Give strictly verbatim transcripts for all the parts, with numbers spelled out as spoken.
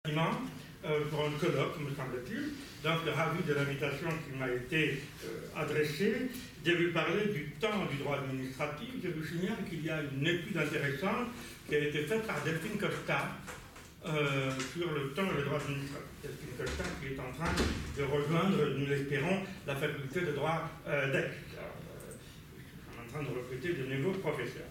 Euh, pour un colloque, me semble-t-il. Donc, ravi de l'invitation qui m'a été euh, adressée. J'ai vu parler du temps du droit administratif. Je vous signale qu'il y a une étude intéressante qui a été faite par Delphine Costa euh, sur le temps et le droit administratif. Delphine Costa qui est en train de rejoindre, nous l'espérons, la faculté de droit euh, d'Aix. Euh, on est en train de recruter de nouveaux professeurs.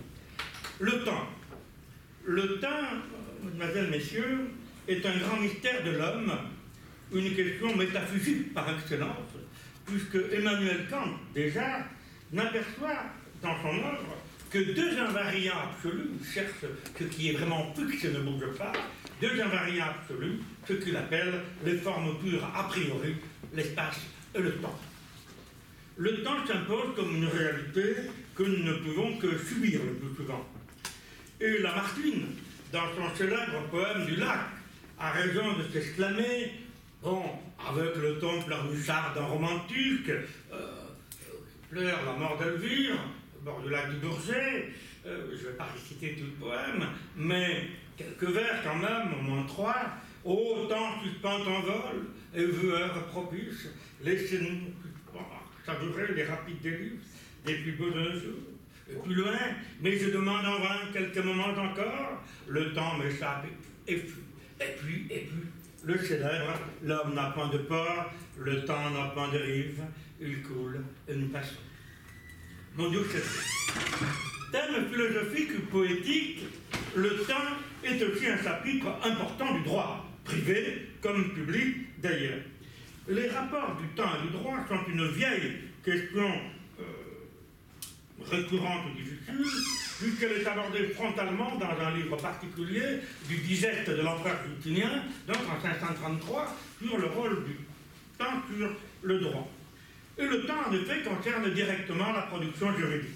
Le temps. Le temps, mesdemoiselles, messieurs, est un grand mystère de l'homme, une question métaphysique par excellence, puisque Emmanuel Kant, déjà, n'aperçoit dans son œuvre que deux invariants absolus, il cherche ce qui est vraiment fixe et ne bouge pas, deux invariants absolus, ce qu'il appelle les formes pures a priori, l'espace et le temps. Le temps s'impose comme une réalité que nous ne pouvons que subir le plus souvent. Et Lamartine, dans son célèbre poème du lac, a raison de s'exclamer, bon, avec le ton pleurnichard d'un romantique, euh, pleure la mort d'Elvire, au bord du lac du Bourget, euh, je ne vais pas réciter tout le poème, mais quelques vers quand même, au moins trois. Ô temps suspend ton vol, et veux heure propice, laissez-nous savourer les rapides délices des plus beaux de nos jours. Et plus loin, mais je demande en vain quelques moments encore, le temps m'échappe et fuit. Et puis, et puis, le célèbre, l'homme n'a point de port, le temps n'a point de rive, il coule et nous passons. Mon Dieu, c'est vrai. Thème philosophique ou poétique, le temps est aussi un chapitre important du droit, privé comme public d'ailleurs. Les rapports du temps et du droit sont une vieille question euh, récurrente ou difficile, puisqu'elle est abordée frontalement dans un livre particulier du Digeste de l'empereur Justinien, donc en cinq cent trente-trois, sur le rôle du temps sur le droit. Et le temps, en effet, concerne directement la production juridique.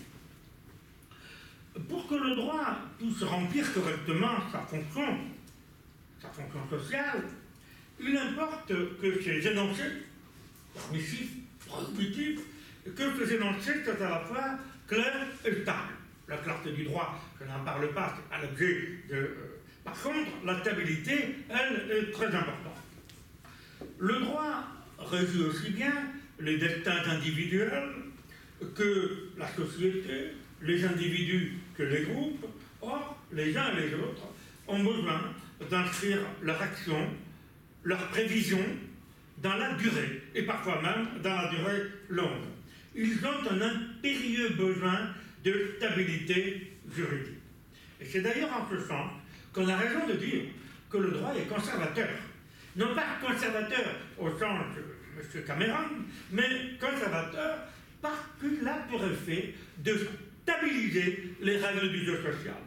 Pour que le droit puisse remplir correctement sa fonction, sa fonction sociale, il importe que ces énoncés, permissifs, prohibitifs, que ces énoncés soient à la fois clairs et stables. La clarté du droit, je n'en parle pas, c'est pas l'objet de... Euh, par contre, la stabilité, elle, est très importante. Le droit régit aussi bien les destins individuels que la société, les individus que les groupes. Or, les uns et les autres ont besoin d'inscrire leur action, leur prévision dans la durée, et parfois même dans la durée longue. Ils ont un impérieux besoin de stabilité juridique. Et c'est d'ailleurs en ce sens qu'on a raison de dire que le droit est conservateur. Non pas conservateur au sens de M. Cameron, mais conservateur parce qu'il a pour effet de stabiliser les règles du jeu social.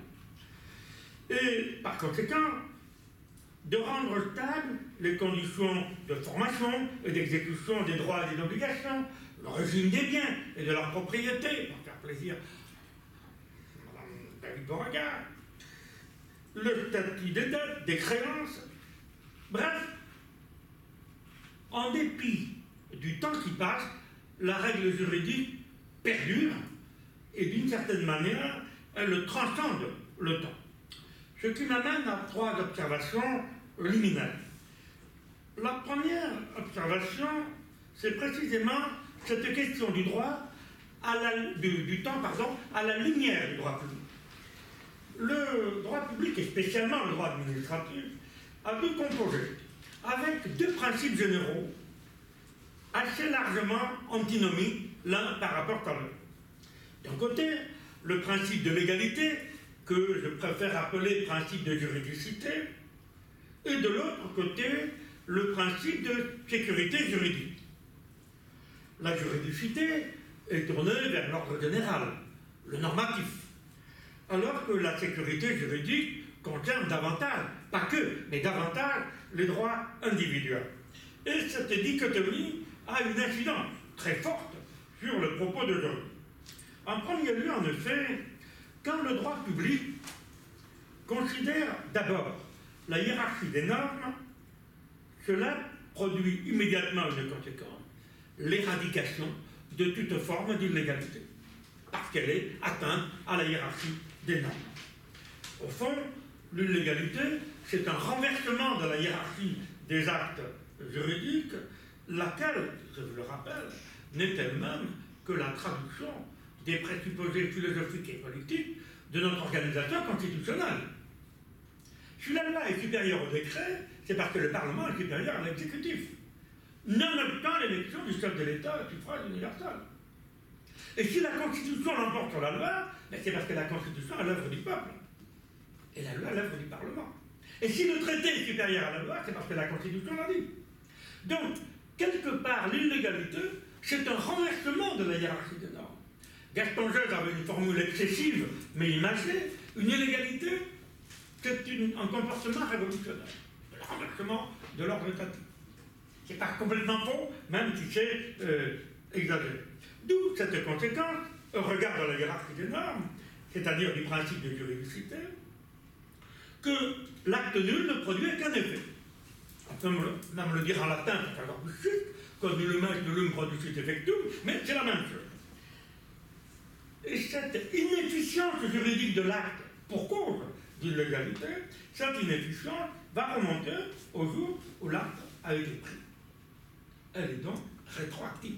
Et par conséquent, de rendre stables les conditions de formation et d'exécution des droits et des obligations, le régime des biens et de leur propriété, pour faire plaisir à Mme David Beauregard, le statut des dettes, des créances, bref, en dépit du temps qui passe, la règle juridique perdure et d'une certaine manière, elle transcende le temps. Ce qui m'amène à trois observations liminaires. La première observation, c'est précisément cette question du droit, à la, du, du temps, pardon, à la lumière du droit public. Le droit public, et spécialement le droit administratif, a pu composer avec deux principes généraux assez largement antinomiques l'un par rapport à l'autre. D'un côté, le principe de l'égalité, que je préfère appeler principe de juridicité, et de l'autre côté, le principe de sécurité juridique. La juridicité est tournée vers l'ordre général, le normatif, alors que la sécurité juridique concerne davantage, pas que, mais davantage les droits individuels. Et cette dichotomie a une incidence très forte sur le propos d'aujourd'hui. En premier lieu, en effet, quand le droit public considère d'abord la hiérarchie des normes, cela produit immédiatement une conséquence, l'éradication de toute forme d'illégalité, parce qu'elle est atteinte à la hiérarchie des normes. Au fond, l'illégalité, c'est un renversement de la hiérarchie des actes juridiques, laquelle, je vous le rappelle, n'est elle-même que la traduction des présupposés philosophiques et politiques de notre organisation constitutionnelle. Si la loi est supérieure au décret, c'est parce que le Parlement est supérieur à l'exécutif, nonobstant l'élection du chef de l'État au suffrage universel. Et si la Constitution l'emporte sur la loi, ben c'est parce que la Constitution est l'œuvre du peuple, et la loi est l'œuvre du Parlement. Et si le traité est supérieur à la loi, c'est parce que la Constitution l'a dit. Donc, quelque part, l'illégalité, c'est un renversement de la hiérarchie des normes. Gaston Geuze avait une formule excessive, mais imagée. Une illégalité, c'est un comportement révolutionnaire. Le renversement de l'ordre étatique. C'est pas complètement faux, même si c'est euh, exagéré. D'où cette conséquence, au regard de la hiérarchie des normes, c'est-à-dire du principe de juridicité, que l'acte nul ne produit qu'un effet. On peut même le dire en latin, c'est encore plus juste, comme nullum est nullum produit effectum, mais c'est la même chose. Et cette inefficience juridique de l'acte pour cause d'illégalité, cette inefficience va remonter au jour où l'acte a été pris. Elle est donc rétroactive.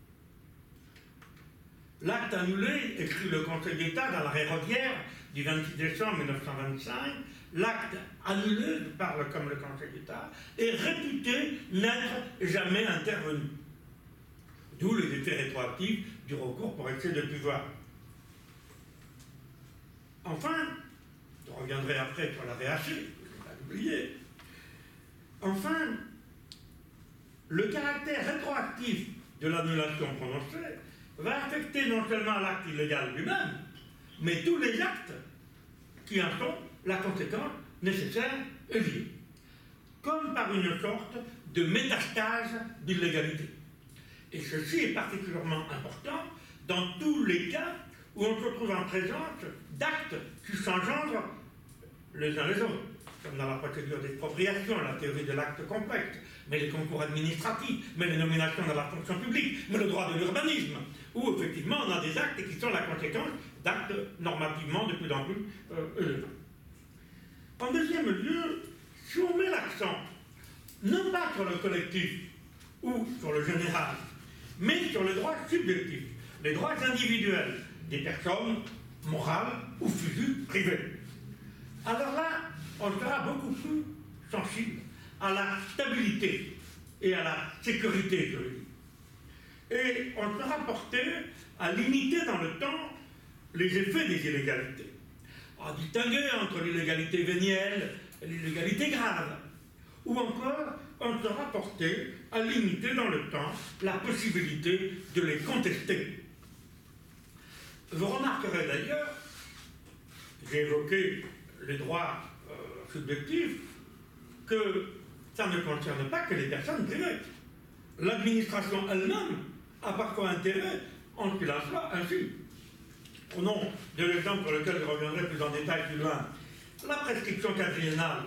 L'acte annulé, écrit le Conseil d'État dans l'arrêt Rodière du vingt-six décembre mille neuf cent vingt-cinq, l'acte annulé, je parle comme le Conseil d'État, est réputé n'être jamais intervenu. D'où les effets rétroactifs du recours pour excès de pouvoir. Enfin, je reviendrai après sur l'arrêt Haché, je ne vais pas l'oublier. Enfin, le caractère rétroactif de l'annulation prononcée va affecter non seulement l'acte illégal lui-même, mais tous les actes qui en sont la conséquence nécessaire et liée, comme par une sorte de métastase d'illégalité. Et ceci est particulièrement important dans tous les cas où on se trouve en présence d'actes qui s'engendrent les uns les autres, comme dans la procédure d'expropriation, la théorie de l'acte complexe, mais les concours administratifs, mais les nominations dans la fonction publique, mais le droit de l'urbanisme, où effectivement on a des actes qui sont la conséquence d'actes normativement de plus en plus euh, élevés. En deuxième lieu, si on met l'accent, non pas sur le collectif ou sur le général, mais sur les droits subjectifs, les droits individuels des personnes morales ou physiques privées, alors là, on sera beaucoup plus sensible à la stabilité et à la sécurité juridique. Et on sera porté à limiter dans le temps les effets des illégalités, à distinguer entre l'illégalité vénielle et l'illégalité grave, ou encore on sera porté à limiter dans le temps la possibilité de les contester. Vous remarquerez d'ailleurs, j'ai évoqué les droits euh, subjectifs, que ça ne concerne pas que les personnes privées. L'administration elle-même a parfois intérêt en ce qu'il en soit ainsi. Prenons de l'exemple sur lequel je reviendrai plus en détail plus loin, la prescription quadriennale,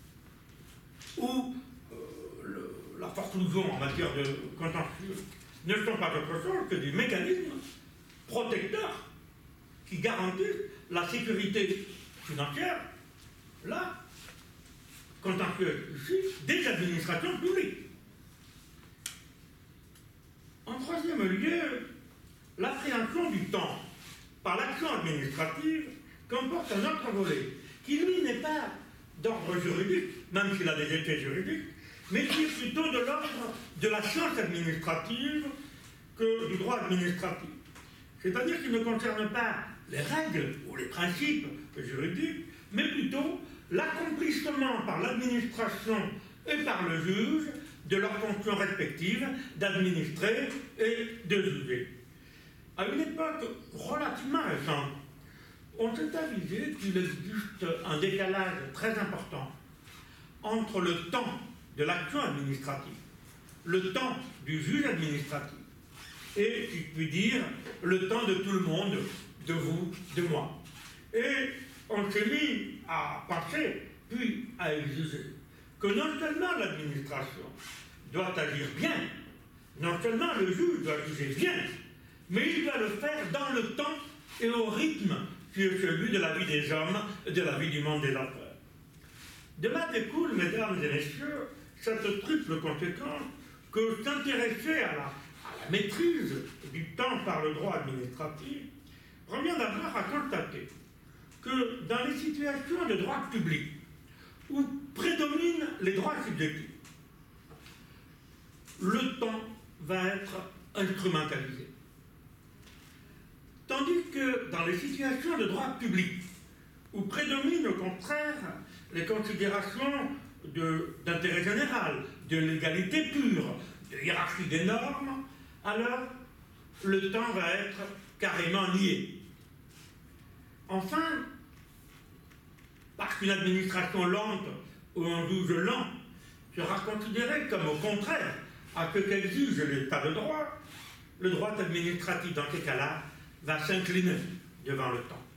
ou euh, le, la forclusion en matière de contentieux ne sont pas autre chose que des mécanismes protecteurs qui garantissent la sécurité financière, là, contentieux ici, des administrations publiques. En troisième lieu, l'appréhension du temps par l'action administrative comporte un autre volet, qui lui n'est pas d'ordre juridique, même s'il a des effets juridiques, mais qui est plutôt de l'ordre de la science administrative que du droit administratif. C'est-à-dire qu'il ne concerne pas les règles ou les principes juridiques, mais plutôt l'accomplissement par l'administration et par le juge de leurs fonctions respectives d'administrer et de juger. À une époque relativement récente, on s'est avisé qu'il existe un décalage très important entre le temps de l'action administrative, le temps du juge administratif, et, si je puis dire, le temps de tout le monde, de vous, de moi. Et on s'est mis à penser, puis à exiger, que non seulement l'administration doit agir bien, non seulement le juge doit juger bien, mais il doit le faire dans le temps et au rythme qui est celui de la vie des hommes et de la vie du monde des affaires. De là découle, mesdames et messieurs, cette triple conséquence que s'intéresser à la, à la maîtrise du temps par le droit administratif revient d'abord à constater que dans les situations de droit public où prédominent les droits subjectifs, le temps va être instrumentalisé. Tandis que dans les situations de droit public où prédominent au contraire les considérations d'intérêt général, de l'égalité pure, de hiérarchie des normes, alors le temps va être carrément nié. Enfin, parce qu'une administration lente ou un juge lent sera considéré comme au contraire à ce qu'exige l'état de droit, le droit administratif dans ces cas-là va s'incliner devant le temps.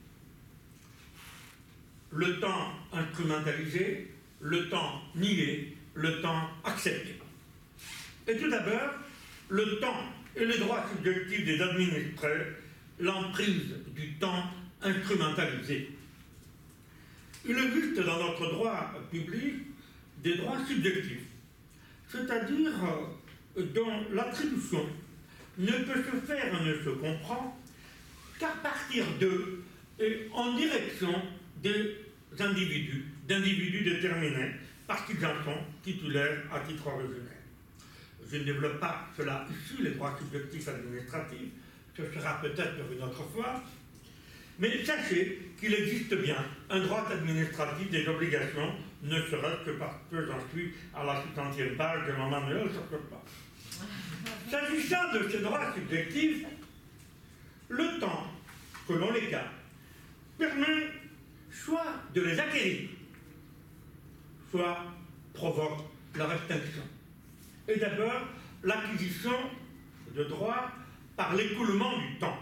Le temps instrumentalisé, le temps nié, le temps accepté. Et tout d'abord, le temps et les droits subjectifs des administrés, l'emprise du temps instrumentalisé. Il existe dans notre droit public des droits subjectifs, c'est-à-dire dont l'attribution ne peut se faire et ne se comprend qu'à partir d'eux et en direction des individus, d'individus déterminés, parce qu'ils en sont titulaires à titre originel. Je ne développe pas cela ici, les droits subjectifs administratifs, ce sera peut-être pour une autre fois, mais sachez qu'il existe bien un droit administratif des obligations, ne serait-ce que parce que j'en suis à la soixantième page de mon manuel sur ce plan. S'agissant de ces droits subjectifs, le temps, selon les cas, permet soit de les acquérir, soit provoque leur extinction. Et d'abord, l'acquisition de droits par l'écoulement du temps.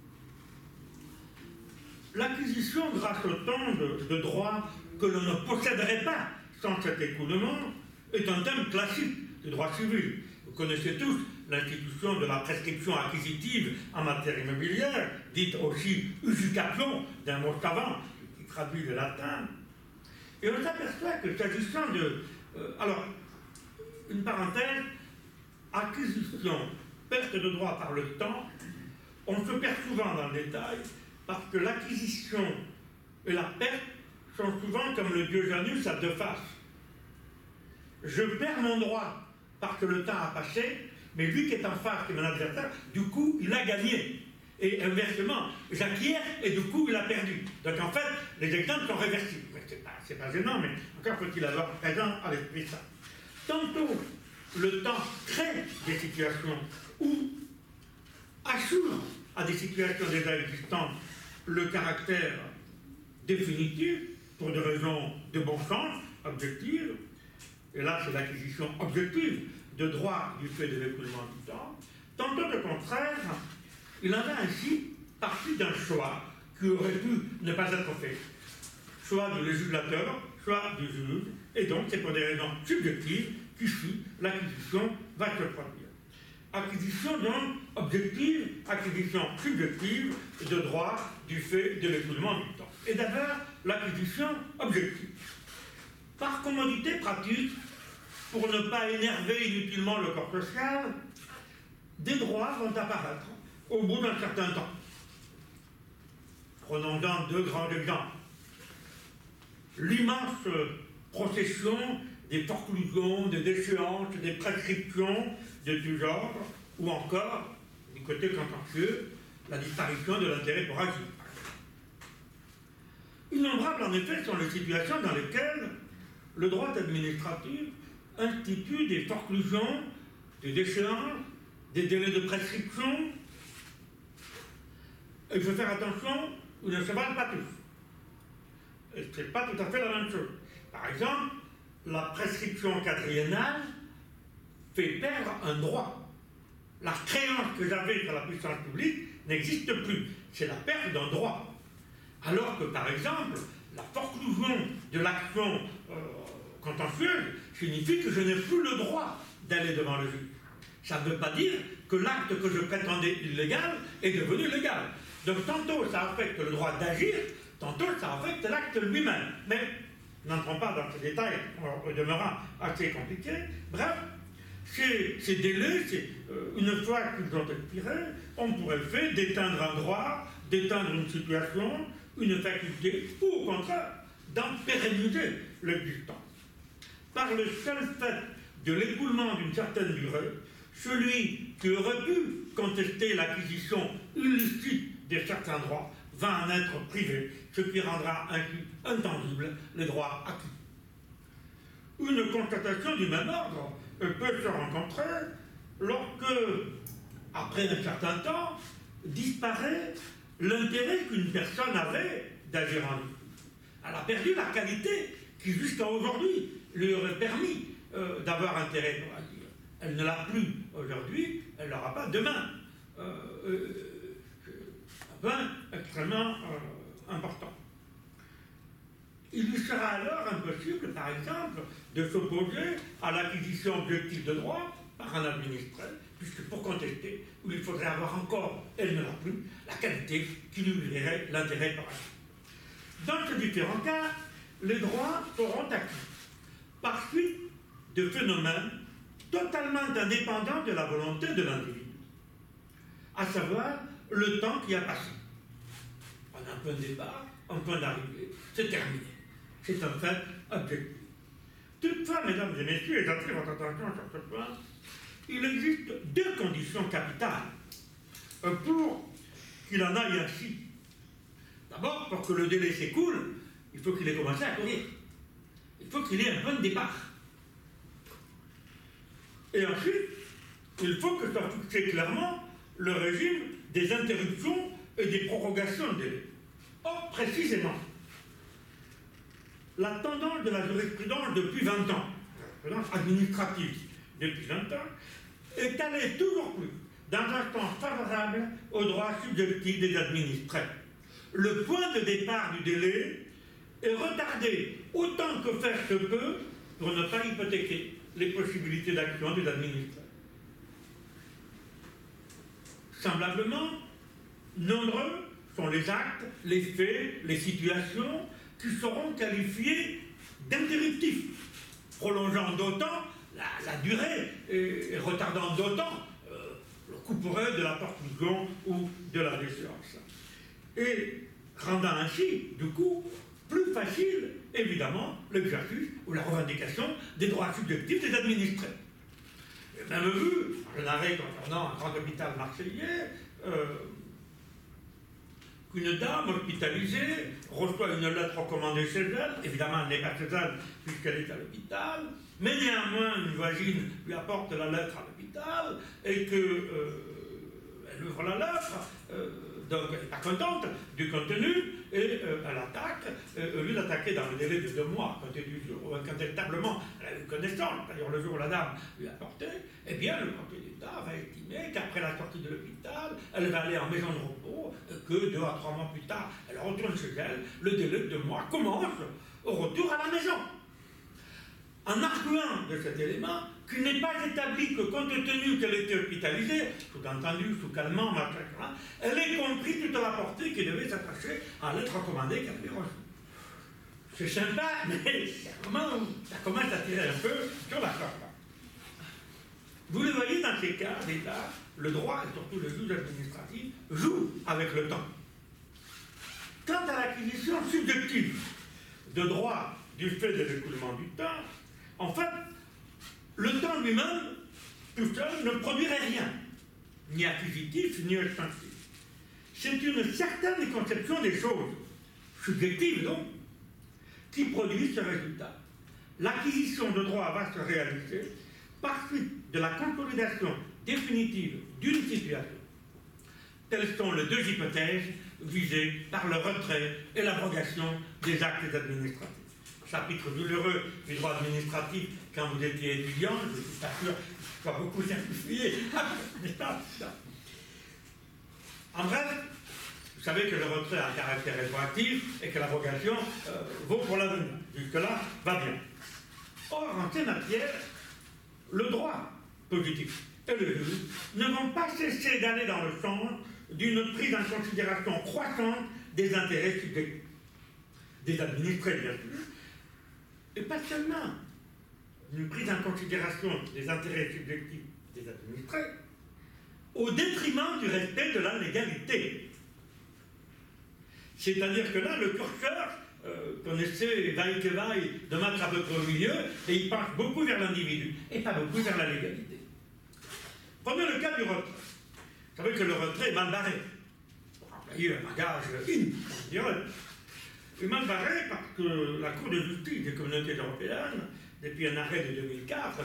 L'acquisition grâce au temps de, de droits que l'on ne posséderait pas sans cet écoulement est un thème classique du droit civil. Vous connaissez tous l'institution de la prescription acquisitive en matière immobilière, dite aussi usucapion, d'un mot savant, qui traduit le latin. Et on s'aperçoit que s'agissant de... Euh, alors, une parenthèse, acquisition, perte de droit par le temps, on se perd souvent dans le détail, parce que l'acquisition et la perte sont souvent comme le dieu Janus à deux faces. Je perds mon droit parce que le temps a passé, mais lui qui est en face, qui est mon adversaire, du coup, il a gagné. Et inversement, j'acquiers et du coup, il a perdu. Donc en fait, les exemples sont réversibles. C'est pas, c'est pas gênant, mais encore faut-il avoir présent à l'esprit ça. Tantôt, le temps crée des situations où assure à des situations déjà existantes le caractère définitif, pour des raisons de bon sens, objectives, et là c'est l'acquisition objective de droits du fait de l'écoulement du temps, tantôt au contraire, il en a ainsi parti d'un choix qui aurait pu ne pas être fait, soit du législateur, soit du juge, et donc c'est pour des raisons subjectives qu'ici l'acquisition va se produire. Acquisition donc objective, acquisition subjective de droits du fait de l'écoulement du temps. Et d'abord, l'acquisition objective. Par commodité pratique, pour ne pas énerver inutilement le corps social, des droits vont apparaître au bout d'un certain temps. Prenons donc deux grands exemples. L'immense procession des forclusions, des déchéances, des prescriptions de tout genre, ou encore, du côté contentieux, la disparition de l'intérêt pour agir. Innombrables, en effet, sont les situations dans lesquelles le droit administratif institue des forclusions, des déchéances, des délais de prescription. Et il faut faire attention, ils ne se valent pas tous. Et ce n'est pas tout à fait la même chose. Par exemple, la prescription quadriennale fait perdre un droit. La créance que j'avais sur la puissance publique n'existe plus. C'est la perte d'un droit. Alors que, par exemple, la forclusion de l'action euh, contentieuse signifie que je n'ai plus le droit d'aller devant le juge. Ça ne veut pas dire que l'acte que je prétendais illégal est devenu légal. Donc tantôt ça affecte le droit d'agir, tantôt ça affecte l'acte lui-même. Mais n'entrons pas dans ces détails, au demeurant assez compliqués. Bref, ces, ces délais, euh, une fois qu'ils ont expiré, on pourrait faire d'éteindre un droit, d'éteindre une situation, une faculté, ou au contraire, d'en pérenniser l'existence. Par le seul fait de l'écoulement d'une certaine durée, celui qui aurait pu contester l'acquisition illicite de certains droits va en être privé, ce qui rendra ainsi intangible les droits acquis. Une constatation du même ordre peut se rencontrer lorsque, après un certain temps, disparaît l'intérêt qu'une personne avait d'agir en justice. Elle a perdu la qualité qui, jusqu'à aujourd'hui, lui aurait permis euh, d'avoir intérêt pour agir. Elle ne l'a plus aujourd'hui, elle ne l'aura pas demain. Euh, euh, un point extrêmement euh, important. Il lui sera alors impossible, par exemple, de s'opposer à l'acquisition objective de droit par un administré, puisque pour contester, il faudrait avoir encore, elle ne l'a plus, la qualité qui lui lirait l'intérêt par acquis. Dans ces différents cas, les droits seront acquis par suite de phénomènes totalement indépendants de la volonté de l'individu, à savoir le temps qui a passé. On a un point de départ, un point d'arrivée, c'est terminé. C'est un fait objectif. Toutefois, mesdames et messieurs, et j'attire votre attention sur ce point, il existe deux conditions capitales pour qu'il en aille ainsi. D'abord, pour que le délai s'écoule, il faut qu'il ait commencé à courir. Il faut qu'il ait un point de départ. Et ensuite, il faut que soit fixé clairement le régime des interruptions et des prorogations de délai. Or, précisément, la tendance de la jurisprudence depuis vingt ans, la jurisprudence administrative depuis vingt ans, est allée toujours plus dans un sens favorable aux droits subjectifs des administrés. Le point de départ du délai est retardé autant que faire se peut pour ne pas hypothéquer les possibilités d'action des administrés. Semblablement, nombreux sont les actes, les faits, les situations qui seront qualifiés d'interruptifs, prolongeant d'autant la, la durée et, et retardant d'autant euh, le couperet de la perfusion ou de la déchéance. Et rendant ainsi, du coup, plus facile, évidemment, l'exercice ou la revendication des droits subjectifs des administrés. Et même vu, un arrêt concernant un grand hôpital marseillais, euh, qu'une dame hospitalisée reçoit une lettre recommandée chez elle, évidemment elle n'est pas chez elle puisqu'elle est à l'hôpital, mais néanmoins une voisine lui apporte la lettre à l'hôpital et qu'elle euh, ouvre la lettre, euh, donc elle n'est pas contente du contenu et euh, elle attaque, euh, au lieu d'attaquer dans le délai de deux mois, quand elle, quand elle elle a eu connaissance, c'est-à-dire le jour où la dame lui a apporté, eh bien le Conseil d'État va estimer qu'après la sortie de l'hôpital, elle va aller en maison de repos, que deux à trois mois plus tard, elle retourne chez elle, le délai de deux mois commence au retour à la maison. En arguant de cet élément, qu'il n'est pas établi que compte tenu qu'elle était hospitalisée, sous-entendu, sous calmant, machin, elle ait compris toute la portée qui devait s'attacher à la lettre recommandée qu'elle avait reçue. C'est sympa, mais ça commence, ça commence à tirer un peu sur la corde. Vous le voyez dans ces cas, déjà, le droit, et surtout le juge administratif, joue avec le temps. Quant à l'acquisition subjective de droits du fait de l'écoulement du temps, en fait, le temps lui-même, tout seul, ne produirait rien, ni acquisitif, ni extensif. C'est une certaine conception des choses, subjective donc, qui produit ce résultat. L'acquisition de droits va se réaliser par suite de la consolidation définitive d'une situation. Telles sont les deux hypothèses visées par le retrait et l'abrogation des actes administratifs. Chapitre douloureux du droit administratif quand vous étiez étudiant, je ne suis pas sûr que ce soit beaucoup simplifié. En bref, vous savez que le retrait a un caractère rétroactif et que l'abrogation euh, vaut pour l'avenir. Jusque-là, va bien. Or, en ces matières, le droit positif et le juge ne vont pas cesser d'aller dans le sens d'une prise en considération croissante des intérêts subjectifs. Des administrés, bien sûr, et pas seulement une prise en considération des intérêts subjectifs des administrés, au détriment du respect de la légalité. C'est-à-dire que là, le curseur, euh, qu'on essaie, vaille que vaille, de mettre à peu près au milieu, et il penche beaucoup vers l'individu, et pas beaucoup vers la légalité. Prenez le cas du retrait. Vous savez que le retrait est mal barré. Pour employer un langage in, il est mal barré parce que la Cour de justice des communautés européennes, depuis un arrêt de deux mille quatre,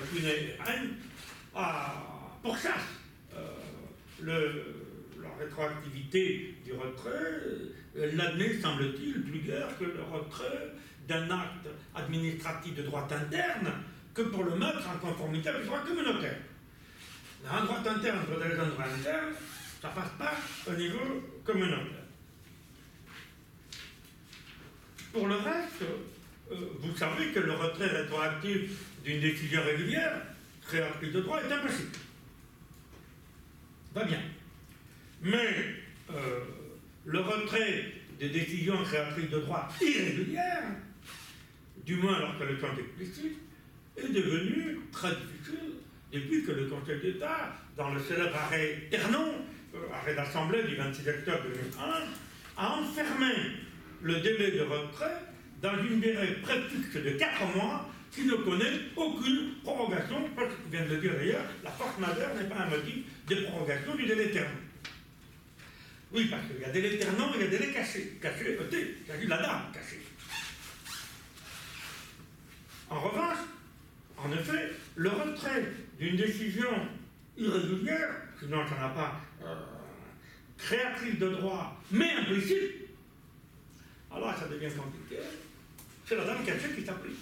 a pourchasse euh, le, la rétroactivité du retrait. Elle n'admet, semble-t-il, plus guère que le retrait d'un acte administratif de droit interne que pour le mettre en conformité avec le droit communautaire. Un droit interne protège un droit interne, ça ne passe pas au niveau communautaire. Pour le reste, euh, vous savez que le retrait rétroactif d'une décision régulière, créatrice de droit, est impossible. Va bien. Mais euh, le retrait des décisions créatrices de droit irrégulières, du moins alors que le temps est explicite, est devenu très difficile depuis que le Conseil d'État, dans le célèbre arrêt Ternon, euh, arrêt d'Assemblée du vingt-six octobre deux mille un, a enfermé le délai de retrait dans une durée préfixe de quatre mois qui ne connaît aucune prorogation, parce que je viens de le dire d'ailleurs, la force majeure n'est pas un motif de prorogation du délai Ternon. Oui, parce qu'il y a délai Ternon et il y a délai caché. Caché, côté, il s'agit de la dame cachée. En revanche, en effet, le retrait d'une décision irrégulière, sinon ça n'a pas euh, créatrice de droit, mais implicite, alors ça devient compliqué, c'est la dame cachée qui s'applique.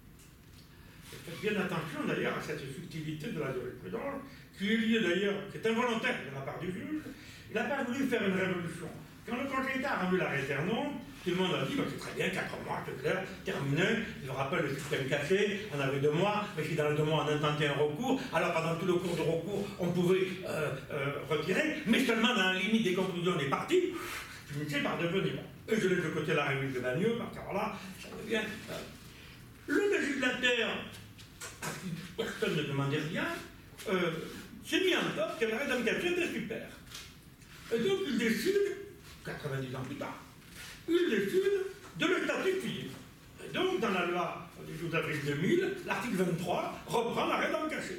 Faites bien attention d'ailleurs à cette subtilité de la jurisprudence, qui est liée d'ailleurs, qui est involontaire de la part du juge. Il n'a pas voulu faire une révolution. Quand le Conseil d'État a rendu l'arrêt Ternon, tout le monde a dit bah, c'est très bien, quatre mois, c'est clair, terminé. Je rappelle le système caché, on avait deux mois, mais si dans les deux mois on intentait un recours, alors pendant tout le cours de recours, on pouvait euh, euh, retirer, mais seulement dans la limite des conclusions des parties, finissait par devenir. Et je laisse de côté la réunion de Bagneux, parce que alors là, ça devient. Euh, le législateur, à qui personne ne demandait rien, euh, s'est mis en tête que l'arrêt d'enquête était super. Et donc il décide, quatre-vingt-dix ans plus tard, il décide de le statuer. Et donc, dans la loi du douze avril deux mille, l'article vingt-trois reprend l'arrêt d'enquête.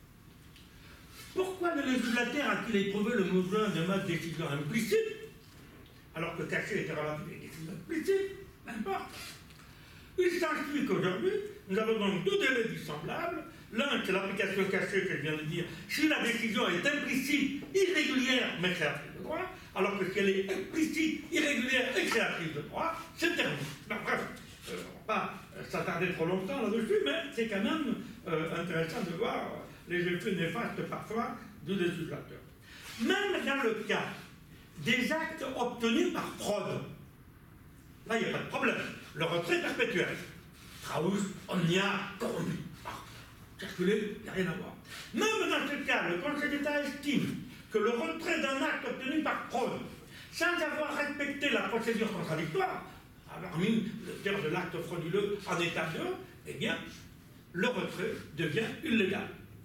Pourquoi le législateur a-t-il éprouvé le besoin de mettre des décisions implicites, alors que caché était relatif à des décisions explicites? N'importe. Il s'ensuit qu'aujourd'hui, nous avons donc deux délais dissemblables. L'un, c'est l'application cachée que je viens de dire, si la décision est implicite, irrégulière, mais créatrice de droit, alors que si elle est explicite, irrégulière et créatrice de droit, c'est terminé. Ben, bref, euh, on ne va pas s'attarder trop longtemps là-dessus, mais c'est quand même euh, intéressant de voir les effets néfastes parfois du législateur. Même dans le cas des actes obtenus par fraude, là, il n'y a pas de problème. Le retrait perpétuel. Traus, omnia, corrompu. Circuler, il n'y a rien à voir. Même dans ce cas, le Conseil d'État estime que le retrait d'un acte obtenu par fraude, sans avoir respecté la procédure contradictoire, avoir mis le terme de l'acte frauduleux en état deux, eh bien, le retrait devient illégal.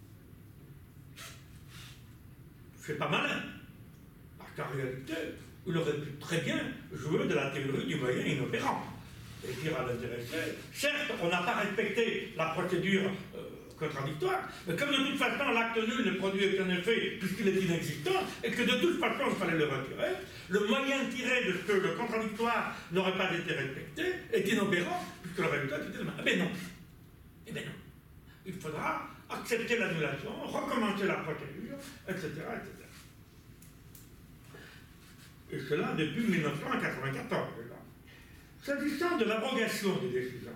C'est pas malin. Parce qu'en réalité, il aurait pu très bien jouer de la théorie du moyen inopérant. Et dire à l'intéressé, certes, on n'a pas respecté la procédure euh, contradictoire, mais comme de toute façon l'acte nul ne produit aucun effet puisqu'il est inexistant, et que de toute façon il fallait le retirer, le moyen tiré de ce que le contradictoire n'aurait pas été respecté est inopérant, puisque le résultat était le même. Eh bien non. Eh bien non. Il faudra accepter l'annulation, recommencer la procédure, et cetera, et cetera. Et cela depuis mille neuf cent quatre-vingt-quatorze. S'agissant de l'abrogation des décisions,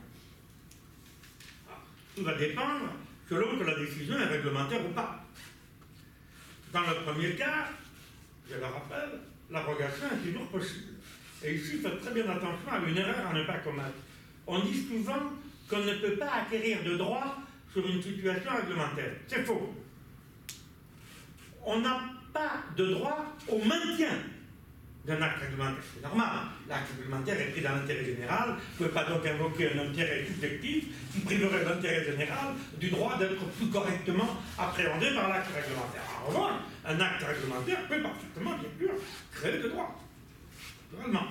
tout va dépendre selon que la décision est réglementaire ou pas. Dans le premier cas, je le rappelle, l'abrogation est toujours possible. Et ici, faites très bien attention à une erreur à ne pas commettre. On dit souvent qu'on ne peut pas acquérir de droit sur une situation réglementaire. C'est faux. On n'a pas de droit au maintien d'un acte réglementaire. C'est normal, l'acte réglementaire est pris dans l'intérêt général, vous ne pouvez pas donc invoquer un intérêt subjectif qui priverait l'intérêt général du droit d'être plus correctement appréhendé par l'acte réglementaire. En revanche, un acte réglementaire peut parfaitement, bien sûr, créer de droit, naturellement.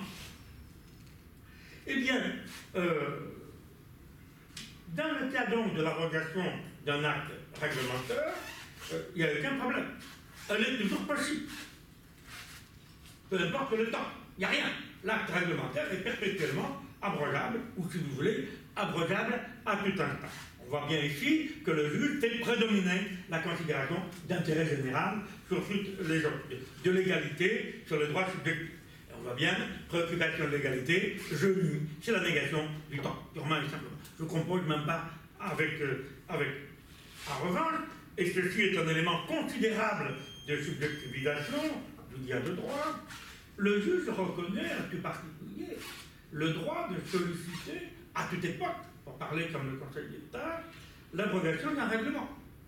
Eh bien, euh, dans le cas donc de l'abrogation d'un acte réglementaire, euh, il n'y a aucun problème. Elle est toujours possible. Peu importe le temps, il n'y a rien. L'acte réglementaire est perpétuellement abrogable, ou si vous voulez, abrogable à tout instant. On voit bien ici que le juge fait prédominer la considération d'intérêt général sur toutes les autres, de l'égalité sur le droit subjectif. Et on voit bien, préoccupation de l'égalité, je nie, c'est la négation du temps, purement et simplement. Je ne compose même pas avec, euh, avec. En revanche, et ceci est un élément considérable de subjectivisation, il y a de droit, le juge reconnaît en tout particulier le droit de solliciter à toute époque, pour parler comme le Conseil d'État, l'abrogation d'un règlement.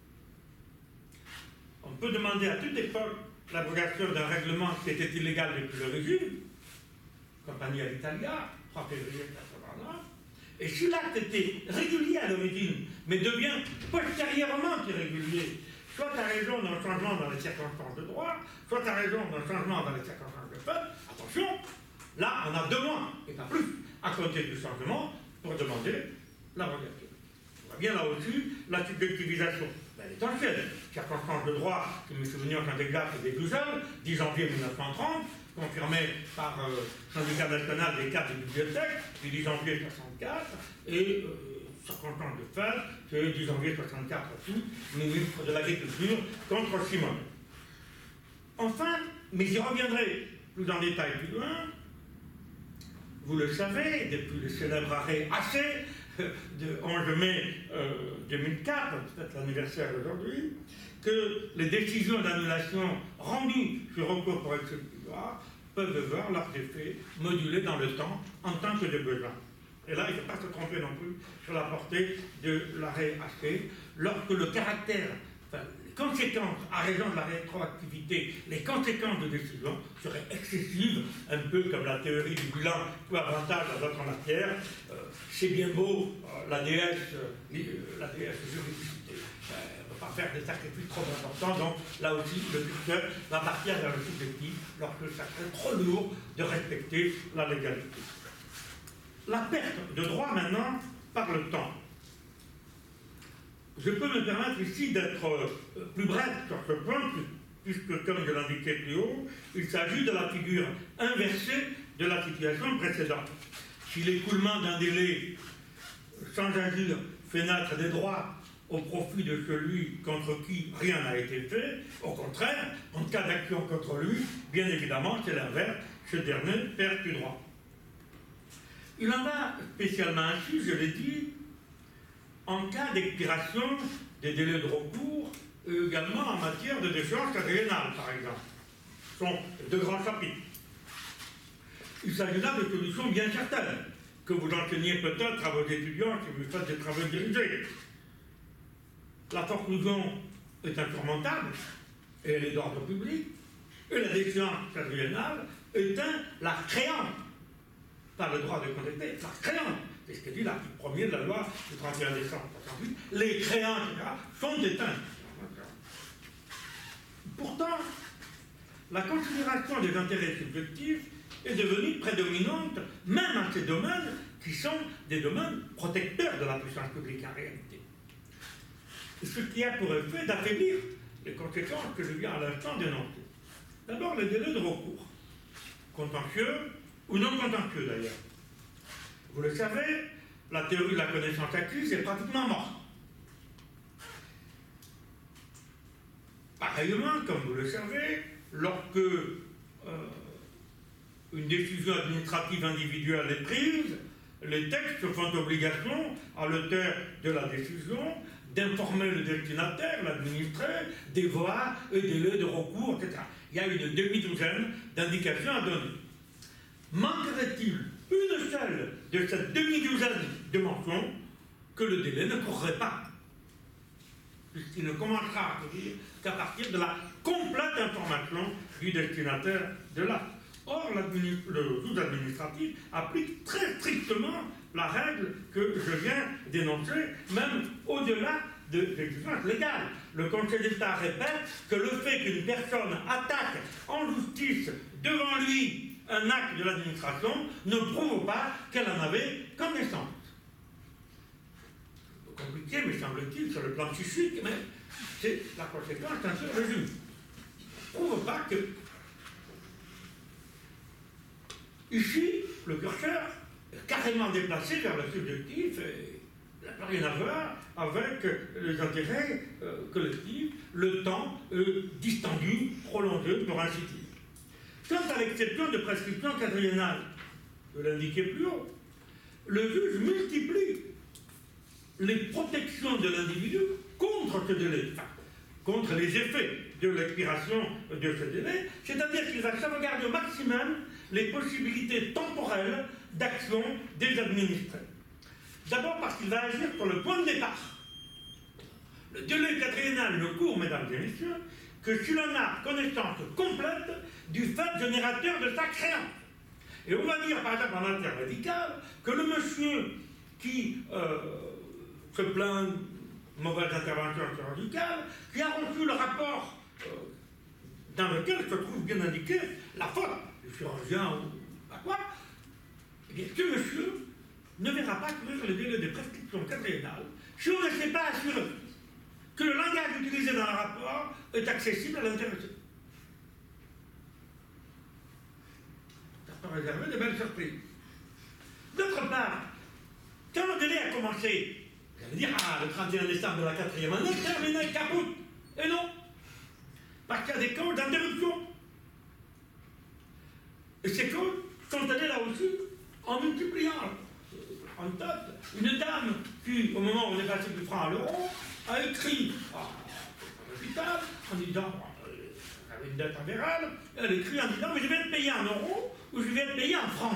On peut demander à toute époque l'abrogation d'un règlement qui était illégal depuis l'origine, Compagnie Alitalia, trois février mille neuf cent quatre-vingt-neuf, et si l'acte était régulier à l'origine, mais devient postérieurement irrégulier, soit à raison d'un changement dans les circonstances de droit, soit à raison d'un changement dans les circonstances de fait, attention, là on a deux mois, et pas plus, à compter du changement pour demander l'abrogation. On voit bien là aussi la subjectivisation. Elle est ancienne. Circonstances de droit, si mes souvenirs sont exacts, c'est des douze dix janvier mille neuf cent trente, confirmé par le euh, syndicat national des cadres de bibliothèques, du dix janvier soixante-quatre, et euh, circonstances de fait, c'est dix janvier soixante-quatre aussi, ministre de l'Agriculture contre Simone. Enfin, mais j'y reviendrai plus en détail plus loin, vous le savez, depuis le célèbre arrêt Haché de onze mai euh, deux mille quatre, peut-être l'anniversaire d'aujourd'hui, que les décisions d'annulation rendues sur recours pour exécutoire peuvent voir leurs effets modulés dans le temps en tant que de besoin. Et là, il ne faut pas se tromper non plus sur la portée de l'arrêt Haché, lorsque le caractère, enfin, les conséquences, à raison de la rétroactivité, les conséquences de décision seraient excessives, un peu comme la théorie du bilan ou avantage dans d'autres matières. Euh, c'est bien beau, euh, la déesse, euh, la déesse juridicité. Euh, on ne peut pas faire des sacrifices trop importants, donc là aussi, le curseur va partir vers le subjectif lorsque ça serait trop lourd de respecter la légalité. La perte de droit maintenant par le temps. Je peux me permettre ici d'être euh, plus bref sur ce point, puisque, comme je l'indiquais plus haut, il s'agit de la figure inversée de la situation précédente. Si l'écoulement d'un délai sans agir fait naître des droits au profit de celui contre qui rien n'a été fait, au contraire, en cas d'action contre lui, bien évidemment, c'est l'inverse, ce dernier perd du droit. Il en va spécialement ainsi, je l'ai dit, en cas d'expiration des délais de recours, et également en matière de déchéance quadriennale, par exemple. Ce sont deux grands chapitres. Il s'agit là de solutions bien certaines, que vous enseigniez peut-être à vos étudiants si vous faites des travaux dirigés. La forclusion est insurmontable, et elle est d'ordre public, et la déchéance quadriennale éteint la créance, par le droit de contester, la créance. C'est ce que dit l'article premier de la loi du trente et un décembre soixante-huit. Les créances, et cetera, sont éteintes. Pourtant, la considération des intérêts subjectifs est devenue prédominante, même en ces domaines qui sont des domaines protecteurs de la puissance publique en réalité. Ce qui a pour effet d'affaiblir les conséquences que je viens à l'instant d'énoncer. D'abord, les délais de recours, contentieux ou non contentieux d'ailleurs. Vous le savez, la théorie de la connaissance acquise est pratiquement morte. Pareillement, comme vous le savez, lorsque euh, une décision administrative individuelle est prise, les textes font obligation à l'auteur de la décision d'informer le destinataire, l'administré, des voies et délais de recours, et cetera. Il y a une demi-douzaine d'indications à donner. Manquerait-il une seule de cette demi-douzaine de mentions que le délai ne courrait pas, puisqu'il ne commencera à courir qu'à partir de la complète information du destinataire de l'acte. Or, le juge administratif applique très strictement la règle que je viens d'énoncer, même au-delà de l'exigence légale. Le Conseil d'État répète que le fait qu'une personne attaque en justice devant lui un acte de l'administration ne prouve pas qu'elle en avait connaissance. C'est compliqué, me semble-t-il, sur le plan psychique, mais c'est la conséquence d'un seul régime. Ne prouve pas que. Ici, le curseur est carrément déplacé vers le subjectif et il n'a rien à voir avec les intérêts euh, collectifs, le temps euh, distendu, prolongé, pour ainsi dire. Quant à l'exception de prescription quadriennale, je l'indiquais plus haut, le juge multiplie les protections de l'individu contre ce délai, enfin, contre les effets de l'expiration de ce délai, c'est-à-dire qu'il va sauvegarder au maximum les possibilités temporelles d'action des administrés. D'abord parce qu'il va agir sur le point de départ. Le délai quadriennal ne court, mesdames et messieurs, que si l'on a connaissance complète du fait générateur de sa créance. Et on va dire, par exemple, en matière médicale, que le monsieur qui euh, se plaint de mauvaise intervention chirurgicale, qui a reçu le rapport euh, dans lequel se trouve bien indiqué la faute du chirurgien ou à quoi, eh bien, ce monsieur ne verra pas courir le délai de prescription quadriennale si on ne s'est pas assuré que le langage utilisé dans le rapport est accessible à l'intéressé. Ça peut réserver de belles surprises. D'autre part, quand le délai a commencé, vous allez dire, ah, le trente et un décembre de la quatrième année, terminé, caput. Et non, parce qu'il y a des causes d'interruption. Et ces causes sont allées là aussi en multipliant. En tête, une dame qui, au moment où on est passé du franc à l'euro, a écrit à l'hôpital en disant, elle avait une dette envers elle, elle écrit en disant, mais je vais être payé en euros ou je vais être payé en francs.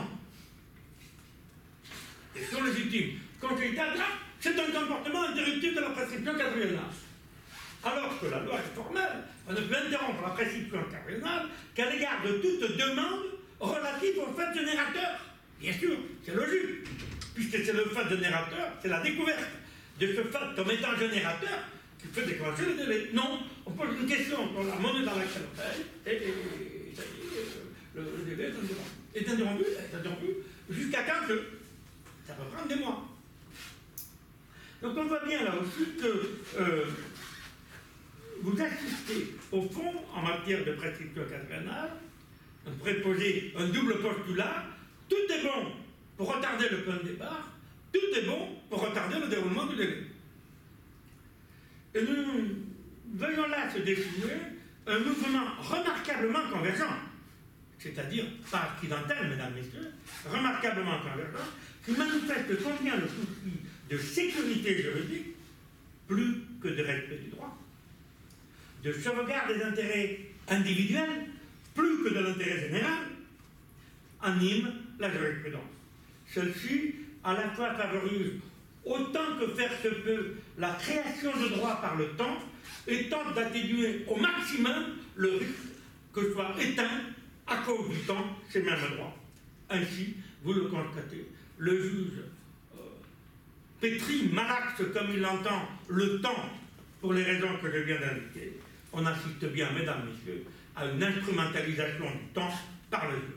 Et sont légitimes. Conseil d'État, c'est un comportement interruptif de la prescription quadriennale. Alors que la loi est formelle, on ne peut interrompre la prescription quadriennale qu'à l'égard de toute demande relative au fait générateur. Bien sûr, c'est logique, puisque c'est le fait générateur, c'est la découverte de ce fait comme étant générateur qui peut déclencher le délai. Non, on pose une question sur la monnaie dans laquelle on paye, et, et, et ça y est, le, le délai est interrompu, est interrompu jusqu'à quand que ça peut prendre des mois. Donc on voit bien là aussi que euh, vous assistez au fond en matière de prescription quadriennale, on pourrait poser un double postulat. Tout est bon pour retarder le point de départ, tout est bon pour retarder le déroulement du délai. Et nous voyons là se dessiner un mouvement remarquablement convergent, c'est-à-dire pas accidentel, mesdames, messieurs, remarquablement convergent, qui manifeste combien le souci de sécurité juridique, plus que de respect du droit, de sauvegarde des intérêts individuels, plus que de l'intérêt général, anime la jurisprudence. Celle-ci, à la fois, favorise autant que faire se peut la création de droits par le temps et tente d'atténuer au maximum le risque que soient éteints à cause du temps ces mêmes droits. Ainsi, vous le constatez, le juge euh, pétrit, malaxe comme il entend le temps pour les raisons que je viens d'indiquer. On assiste bien, mesdames, messieurs, à une instrumentalisation du temps par le juge.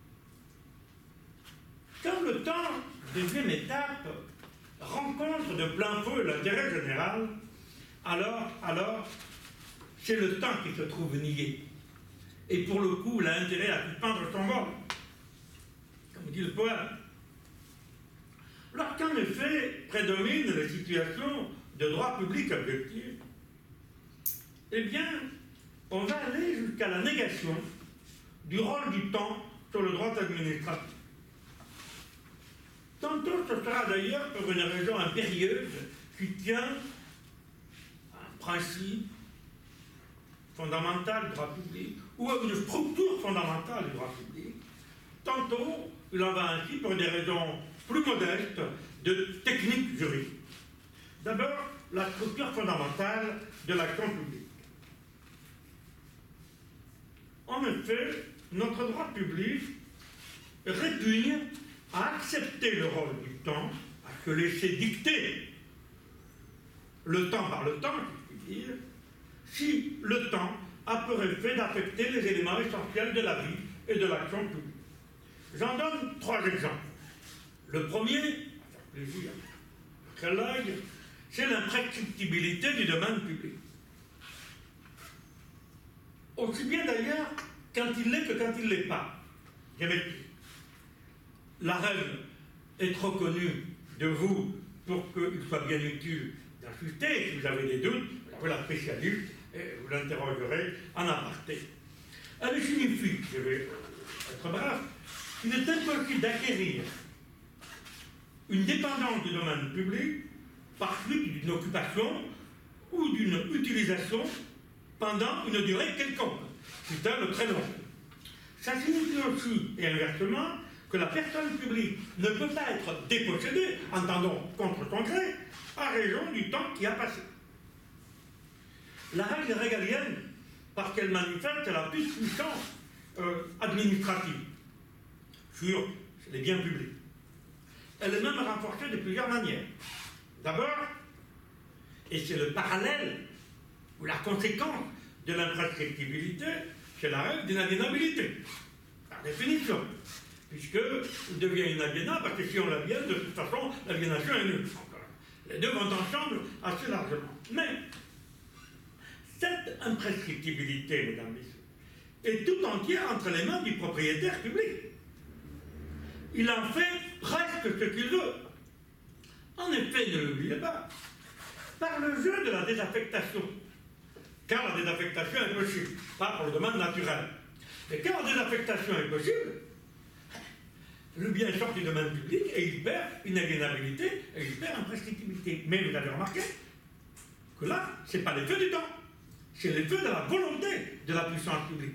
Quand le temps, deuxième étape, rencontre de plein feu l'intérêt général, alors, alors c'est le temps qui se trouve nié. Et pour le coup, il a intérêt à suspendre son vol, comme dit le poète. Lorsqu'en effet prédominent les situations de droit public objectif, eh bien, on va aller jusqu'à la négation du rôle du temps sur le droit administratif. Tantôt, ce sera d'ailleurs pour une raison impérieuse qui tient à un principe fondamental du droit public ou à une structure fondamentale du droit public. Tantôt, il en va ainsi pour des raisons plus modestes de technique juridique. D'abord, la structure fondamentale de l'action publique. En effet, notre droit public répugne à accepter le rôle du temps, à se laisser dicter le temps par le temps, je puis dire, si le temps a pour effet d'affecter les éléments essentiels de la vie et de l'action publique. J'en donne trois exemples. Le premier, avec plaisir, collègue, c'est l'imprescriptibilité du domaine public. Aussi bien d'ailleurs quand il l'est que quand il ne l'est pas. La règle est trop connue de vous pour qu'il soit bien utile d'insister. Si vous avez des doutes, vous avez la spécialiste et vous l'interrogerez en aparté. Elle signifie, je vais être bref, qu'il est impossible d'acquérir une dépendance du domaine public par suite d'une occupation ou d'une utilisation pendant une durée quelconque, c'est-à-dire très longue. Ça signifie aussi, et inversement, que la personne publique ne peut pas être dépossédée, entendons contre son gré, à raison du temps qui a passé. La règle est régalienne parce qu'elle manifeste la puissance euh, administrative sur les biens publics. Elle est même renforcée de plusieurs manières. D'abord, et c'est le parallèle ou la conséquence de l'imprescriptibilité, c'est la règle d'inaliénabilité, par définition, puisqu'il devient inaliénable parce que si on l'aliène, de toute façon, l'aliénation est nulle. Les deux vont ensemble assez largement. Mais cette imprescriptibilité, mesdames et messieurs, est tout entière entre les mains du propriétaire public. Il en fait presque ce qu'il veut. En effet, ne l'oubliez pas, par le jeu de la désaffectation, car la désaffectation est possible, pas pour le domaine naturel. Mais quand la désaffectation est possible, le bien sort du domaine public et il perd inaliénabilité et il perd imprescriptibilité. Mais vous avez remarqué que là, ce n'est pas l'effet du temps, c'est l'effet de la volonté de la puissance publique.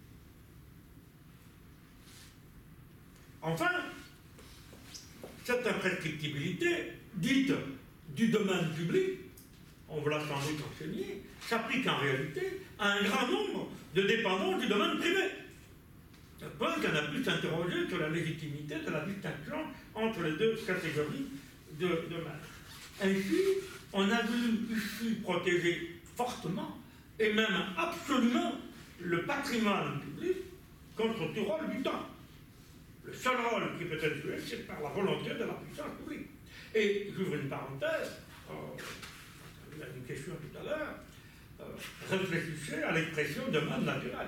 Enfin, cette imprescriptibilité, dite du domaine public, on vous l'a sans doute enseigné, s'applique en réalité à un grand nombre de dépendants du domaine privé. Le point qu'on a pu s'interroger sur la légitimité de la distinction entre les deux catégories de domaines. Ainsi, on a voulu ici protéger fortement et même absolument le patrimoine public contre tout rôle du temps. Le seul rôle qui peut être joué, c'est par la volonté de la puissance publique. Et j'ouvre une parenthèse, euh, il y a une question tout à l'heure, euh, réfléchissez à l'expression domaine naturel.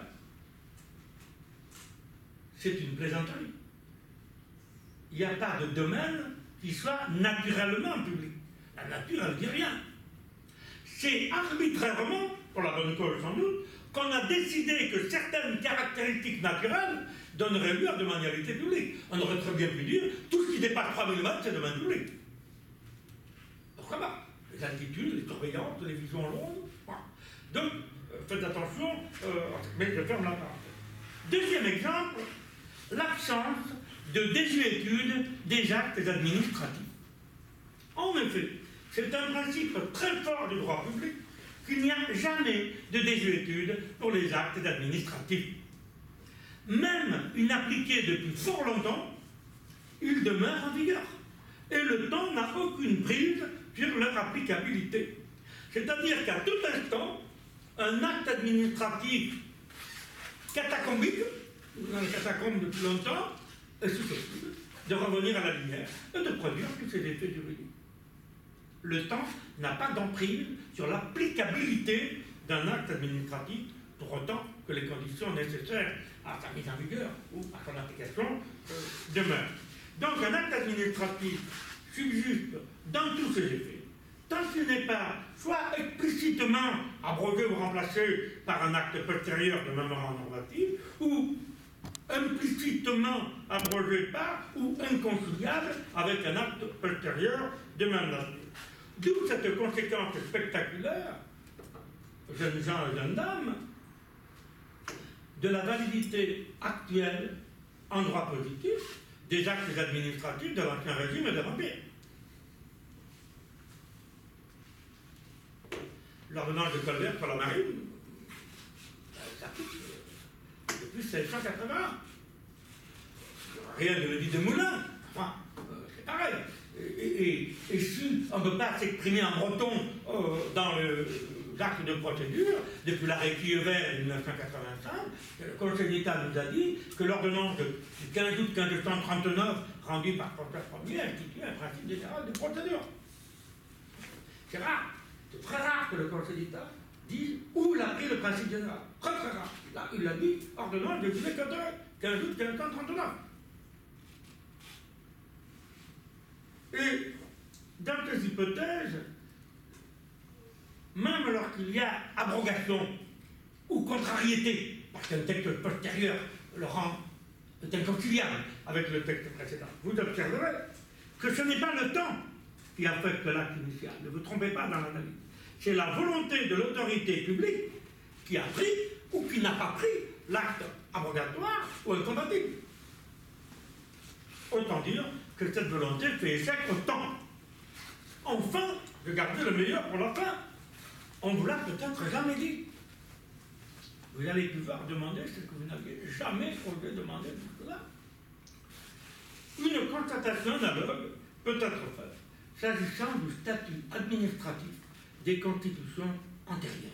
C'est une plaisanterie. Il n'y a pas de domaine qui soit naturellement public. La nature, elle ne dit rien. C'est arbitrairement, pour la bonne cause sans doute, qu'on a décidé que certaines caractéristiques naturelles donneraient lieu à domanialité publique. On aurait très bien pu dire, tout ce qui dépasse trois millimètres, c'est domaine public. Pourquoi pas? Les altitudes, les surveillances, les visions longues. Voilà. Donc, euh, faites attention, euh, mais je ferme la parenthèse. Deuxième exemple, l'absence de désuétude des actes administratifs. En effet, c'est un principe très fort du droit public qu'il n'y a jamais de désuétude pour les actes administratifs. Même inappliqués depuis fort longtemps, ils demeurent en vigueur. Et le temps n'a aucune prise sur leur applicabilité. C'est-à-dire qu'à tout instant, un acte administratif catacombique, dans les catacombes depuis longtemps, est susceptible de revenir à la lumière et de produire tous ces effets juridiques. Le temps n'a pas d'emprise sur l'applicabilité d'un acte administratif, pour autant que les conditions nécessaires à sa mise en vigueur ou à son application euh, demeurent. Donc un acte administratif subsiste dans tous ses effets, tant qu'il n'est pas soit explicitement abrogé ou remplacé par un acte postérieur de même rang normatif, ou implicitement abrogé par ou inconciliable avec un acte postérieur de même nature. D'où cette conséquence spectaculaire, jeunes gens et jeunes dames, de la validité actuelle en droit positif des actes administratifs de l'Ancien Régime et de l'Empire. L'ordonnance de Colbert sur la marine, ça coûte depuis mille sept cent quatre-vingt-un. Rien ne me dit de Moulin. Enfin, euh, c'est pareil. Et, et, et si on ne peut pas s'exprimer en breton euh, dans le, l'acte de procédure, depuis l'arrêt Quillebeuf de mille neuf cent quatre-vingt-cinq, le Conseil d'État nous a dit que l'ordonnance du quinze août mille neuf cent trente-neuf, rendue par François Ier, institue un principe général de procédure. C'est rare, c'est très rare que le Conseil d'État dise où il a pris le principe général. Très très rare. Là, il a dit ordonnance de quinze août mille neuf cent trente-neuf. Et dans ces hypothèses, même lorsqu'il y a abrogation ou contrariété, parce qu'un texte postérieur le rend inconciliable avec le texte précédent, vous observerez que ce n'est pas le temps qui affecte l'acte initial. Ne vous trompez pas dans l'analyse. C'est la volonté de l'autorité publique qui a pris ou qui n'a pas pris l'acte abrogatoire ou incompatible. Autant dire que cette volonté fait échec au temps. Enfin, de garder le meilleur pour la fin. On vous l'a peut-être jamais dit. Vous allez pouvoir demander ce que vous n'aviez jamais osé demander jusque-là. Une constatation analogue peut être faite s'agissant du statut administratif des constitutions antérieures.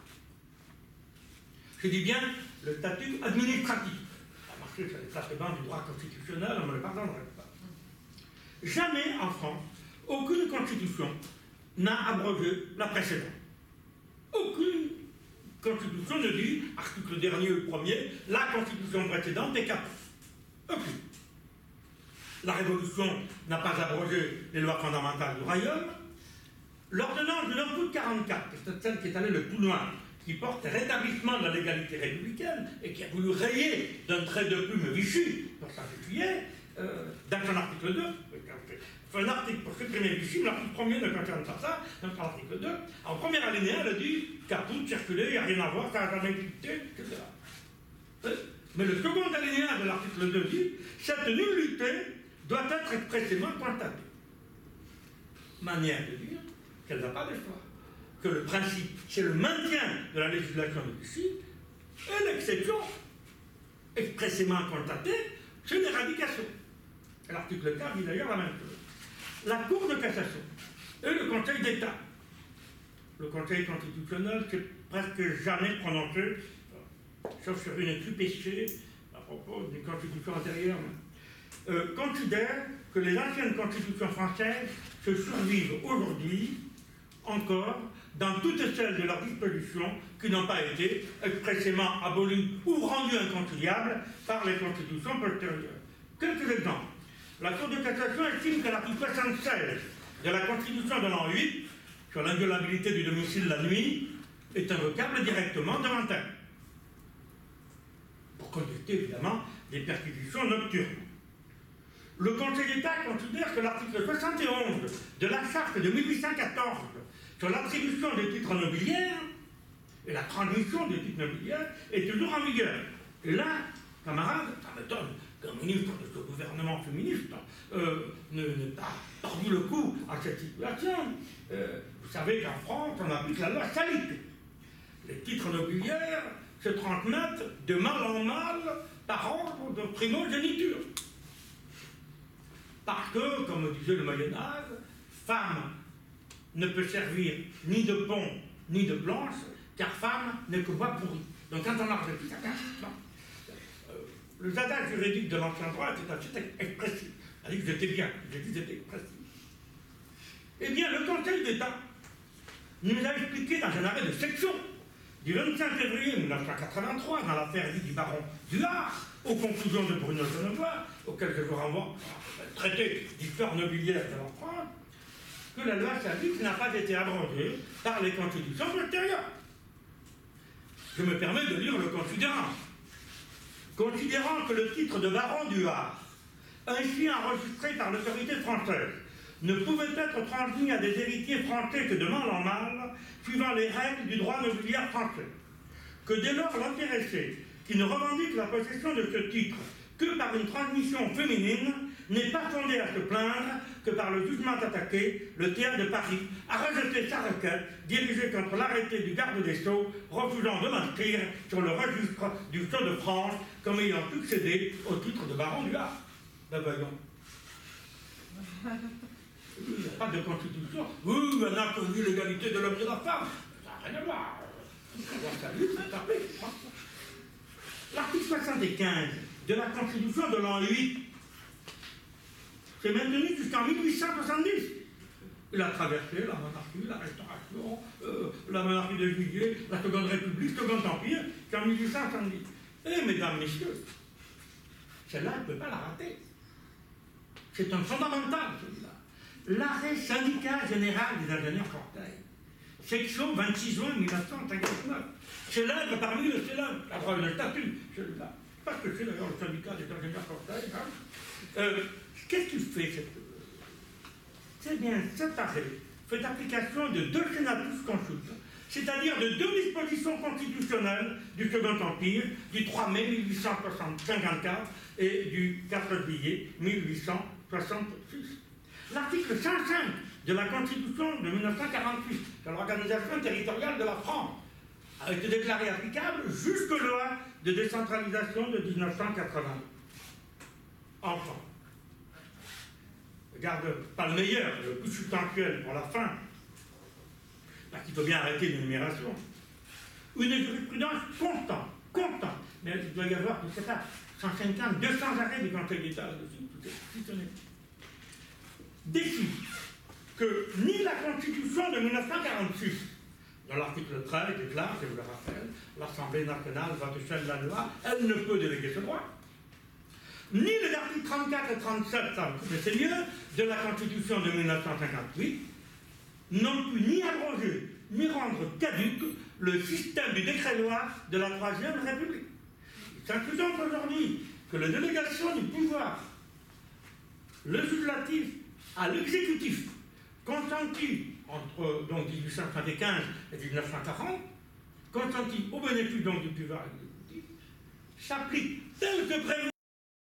Je dis bien le statut administratif. Ça a marché sur les plates-bandes du droit constitutionnel, on ne me le pardonnerait pas. Jamais en France, aucune constitution n'a abrogé la précédente. Aucune constitution ne dit, article dernier ou premier, la constitution précédente est capable. Aucune. La Révolution n'a pas abrogé les lois fondamentales du royaume. L'ordonnance du neuf août quarante-quatre, c'est celle qui est allée le plus loin, qui porte rétablissement de la légalité républicaine et qui a voulu rayer d'un trait de plume Vichy pour sa juillet, euh, dans son article deux, un article pour supprimer Vichy, l'article premier ne concerne pas ça, donc l'article deux, en premier alinéa, elle dit Caput, circuler, il n'y a rien à voir, ça n'a jamais existé, et cetera. Mais le second alinéa de l'article deux dit cette nullité doit être expressément constatée. Manière de dire qu'elle n'a pas d'histoire. Que le principe, c'est le maintien de la législation de Vichy, et l'exception, expressément constatée, c'est l'éradication. L'article quatre dit d'ailleurs la même chose. La Cour de cassation et le Conseil d'État. Le Conseil constitutionnel s'est presque jamais prononcé, sauf sur une Q P C à propos des constitutions antérieures, euh, considèrent que les anciennes constitutions françaises se survivent aujourd'hui encore dans toutes celles de leurs dispositions qui n'ont pas été expressément abolies ou rendues inconciliables par les constitutions postérieures. Quelques exemples. La Cour de cassation estime que l'article soixante-seize de la Constitution de l'an huit, sur l'inviolabilité du domicile la nuit, est invocable directement devant elle. Pour contester évidemment des perquisitions nocturnes. Le Conseil d'État considère que l'article soixante et onze de la Charte de mille huit cent quatorze sur l'attribution des titres nobiliaires et la transmission des titres nobiliaires est toujours en vigueur. Et là, camarades, ça m'étonne qu'un ministre de ce gouvernement féministe euh, n'ait pas tordu le cou à cette situation. Euh, vous savez qu'en France, on applique la loi Salique. Les titres nobiliaires se transmettent de mal en mal par ordre de primogéniture. Parce que, comme disait le Moyen-Âge, femme ne peut servir ni de pont ni de planche, car femme n'est que bois pourri. Donc quand on a repris ça, non. Euh, le adage juridique de l'ancien droit était assez expressif. Il a dit que j'étais bien, j'ai dit que j'étais expressif. Eh bien, le Conseil d'État nous a expliqué dans un arrêt de section du vingt-cinq février mille neuf cent quatre-vingt-trois, dans l'affaire dite du baron Duhart, aux conclusions de Bruno Genevois, auquel je vous renvoie, le traité d'histoire nobiliaire de la France, que la loi Salique n'a pas été abrogée par les constitutions postérieures. Je me permets de lire le considérant. Considérant que le titre de baron Duhart, ainsi enregistré par l'autorité française, ne pouvait être transmis à des héritiers français que de mal en mal, suivant les règles du droit nobiliaire français. Que dès lors l'intéressé, qui ne revendique la possession de ce titre que par une transmission féminine, n'est pas fondé à se plaindre que par le jugement attaqué, le théâtre de Paris a rejeté sa requête dirigée contre l'arrêté du garde des Sceaux, refusant de m'inscrire sur le registre du Sceau de France comme ayant succédé au titre de baron du Havre. Ben voyons. Il n'y a pas de constitution. Oui, on a connu l'égalité de l'homme et de la femme. Ça n'a rien à voir. L'article soixante-quinze de la Constitution de l'an huit s'est maintenu jusqu'en mille huit cent soixante-dix. Il a traversé la monarchie, la Restauration, euh, la monarchie de Juillet, la Seconde République, le Second Empire, qu'en mille huit cent soixante-dix. Eh, mesdames, messieurs, celle-là, elle ne peut pas la rater. C'est un fondamental, celui-là. L'arrêt syndicat général des ingénieurs Corteil, section vingt-six juin mille neuf cent cinquante-neuf, célèbre parmi les célèbres, la droit de statut, celui-là. Parce que c'est d'ailleurs le syndicat des ingénieurs Corteil. Hein. Euh, Qu'est-ce qu'il fait cette... C'est bien, cet arrêt fait application de deux sénatus consultes, c'est-à-dire de deux dispositions constitutionnelles du Second Empire, du trois mai mille huit cent cinquante-quatre et du quatre juillet mille huit cent soixante-six. L'article cent cinq de la Constitution de mille neuf cent quarante-huit, de l'organisation territoriale de la France, a été déclaré applicable jusqu'aux lois de décentralisation de mille neuf cent quatre-vingt. Enfin, regarde, pas le meilleur, le plus substantiel pour la fin, parce qu'il faut bien arrêter l'énumération. Une jurisprudence constante, constante, mais il doit y avoir, je ne sais pas, cent cinquante, deux cents arrêts du Conseil d'État là-dessus, tout est fitonné. Décide que ni la Constitution de mille neuf cent quarante-six, dans l'article treize, déclare, je vous le rappelle, l'Assemblée nationale va de celle de la loi, elle ne peut déléguer ce droit, ni les articles trente-quatre et trente-sept, ça c'est mieux, de la Constitution de mille neuf cent cinquante-huit, n'ont pu ni abroger, ni rendre caduque le système du décret-loi de la Troisième République. C'est donc aujourd'hui que la délégation du pouvoir législatif à l'exécutif, consenti entre donc, mille huit cent soixante-quinze et mille neuf cent quarante, consenti au bénéfice donc du pouvoir exécutif, s'applique tel que prévu